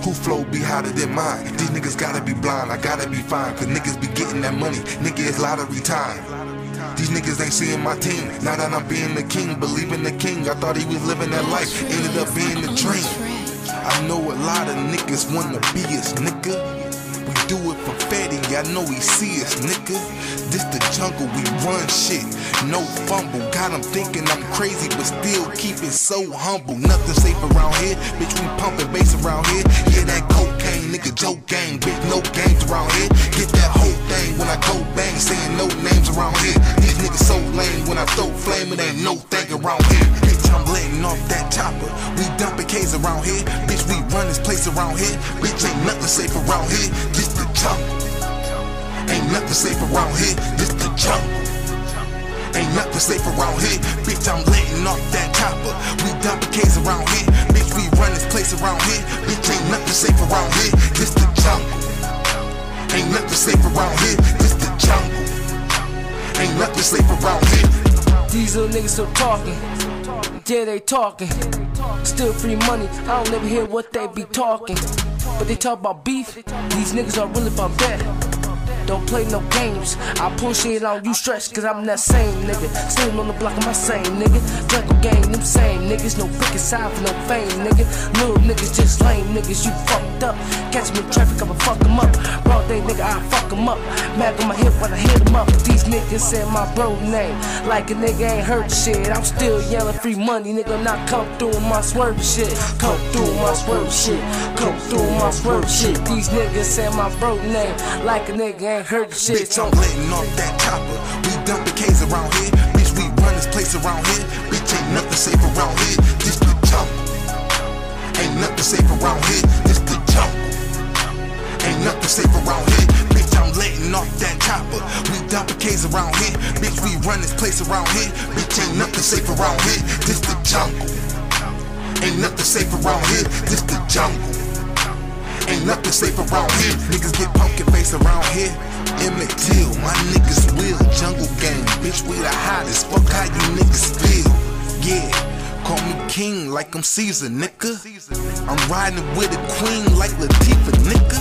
Who flow be hotter than mine? These niggas gotta be blind, I gotta be fine. Cause niggas be getting that money, nigga, it's lottery time. These niggas ain't seeing my team. Now that I'm being the king, believing the king. I thought he was living that life, ended up being the dream. I know a lot of niggas wanna be us, nigga. We do it for Fetty, I know he see us, nigga. This the jungle, we run shit, no fumble. Got him thinking I'm crazy, but still keep it so humble. Nothing safe around here, bitch, we pumping bass around here. Yeah, that cocaine, nigga, Joe gang, bitch, no games around here. Get that whole thing when I go bang, saying no names around here. These niggas so lame, when I throw flame, it ain't no thing around here. Bitch, I'm letting off that chopper, we dumping K's around here. Bitch, we run this place around here. Bitch, ain't nothing safe around here. This the jungle. Ain't nothing safe around here. This the jungle. Ain't nothing safe around here. Bitch, I'm letting off that chopper. We dumping K's around here. Bitch, we run this place around here. Bitch, ain't nothing safe around here. This the jungle. Ain't nothing safe around here. This the jungle. Ain't nothing safe around here. These little niggas still talking. Yeah, they talking. Still free money. I don't ever hear what they be talking. But they talk about beef. These niggas are really about that. Don't play no games. I pull shit on you stretch, cause I'm that same nigga. Sitting on the block of my same nigga. Draco gang, them same niggas. No freaking side for no fame, nigga. Little niggas just lame niggas, you fucked up. Catch me in traffic, I'ma fuck them up. Broad day nigga, I fuck them up. Mag on my hip when I hit them up. These niggas said my bro name like a nigga ain't heard shit. I'm still yelling free money, nigga. Not come through my swerve shit. Come through my swerve shit. Come through my swerve shit. These niggas said my bro name like a nigga ain't heard shit. Bitch, I'm letting off that chopper. We dumping K's around here. Bitch, we run this place around here. Bitch, ain't nothing safe around here. This the jungle. Ain't nothing safe around here. This the jungle. Ain't nothing safe around here. Bitch, I'm letting off that chopper. We dumping K's around here. Bitch, we run this place around here. Bitch, ain't nothing safe around here. This the jungle. Ain't nothing safe around here. This the jungle. Ain't nothing safe around here. Niggas get pumpkin face around here. Emmett Till, my niggas will. Jungle gang, bitch, we the hottest. Fuck how you niggas feel. Yeah, call me king like I'm Caesar, nigga. I'm riding with a queen like Latifah, nigga.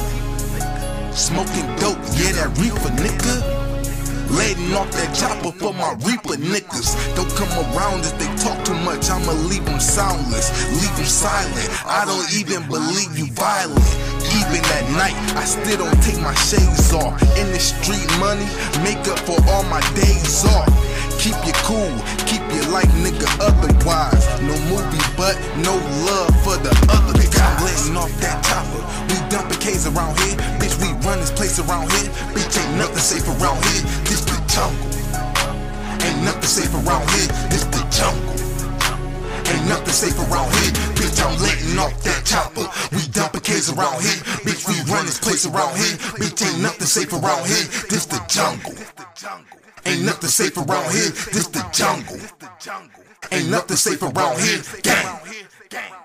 Smoking dope, yeah, that reefer, nigga. Letting off that chopper for my reaper niggas. Don't come around if they talk too much, I'ma leave them soundless, leave them silent. I don't even believe you violent. Even at night, I still don't take my shades off. In the street money, make up for all my days off. Keep you cool, keep your life, nigga, otherwise. No movie, but no love for the other guys. I'm letting off that chopper. We dumping K's around here. Bitch, we run this place around here. Bitch, ain't nothing safe around here. This the jungle. Ain't nothing safe around here. This the jungle. Ain't nothing safe around here. Bitch, I'm letting off that chopper. We dumping K's around here. Bitch, we run this place around here. Bitch, ain't nothing safe around here. This the jungle. Ain't nothing safe around here. This the jungle. Ain't nothing safe around here. Gang.